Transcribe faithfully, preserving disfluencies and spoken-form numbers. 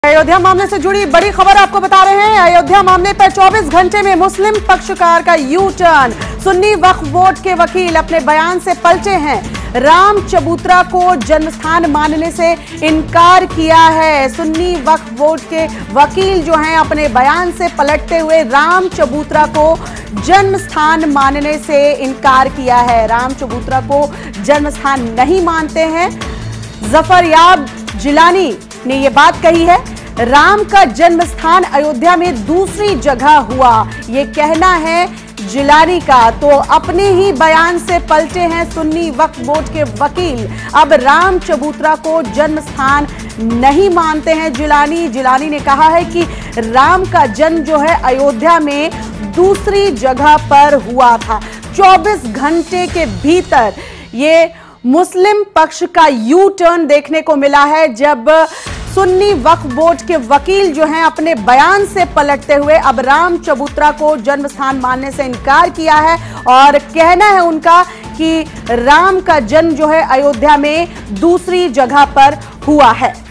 अयोध्या मामले से जुड़ी बड़ी खबर आपको बता रहे हैं। अयोध्या मामले पर चौबीस घंटे में मुस्लिम पक्षकार का यू टर्न। सुन्नी वक्फ बोर्ड के वकील अपने बयान से पलटे हैं। राम चबूतरा को जन्मस्थान मानने से इनकार किया है। सुन्नी वक्फ बोर्ड के वकील जो हैं अपने बयान से पलटते हुए राम चबूतरा को जन्मस्थान मानने से इनकार किया है। राम चबूतरा को जन्मस्थान नहीं मानते हैं। जफर याब जिलानी ने यह बात कही है। राम का जन्म स्थान अयोध्या में दूसरी जगह हुआ, ये कहना है जिलानी का। तो अपने ही बयान से पलटे हैं सुन्नी वक्फ बोर्ड के वकील। अब राम चबूतरा को जन्म स्थान नहीं मानते हैं जिलानी। जिलानी ने कहा है कि राम का जन्म जो है अयोध्या में दूसरी जगह पर हुआ था। चौबीस घंटे के भीतर ये मुस्लिम पक्ष का यू टर्न देखने को मिला है, जब सुन्नी वक्फ बोर्ड के वकील जो हैं अपने बयान से पलटते हुए अब राम चबूतरा को जन्म स्थान मानने से इनकार किया है और कहना है उनका कि राम का जन्म जो है अयोध्या में दूसरी जगह पर हुआ है।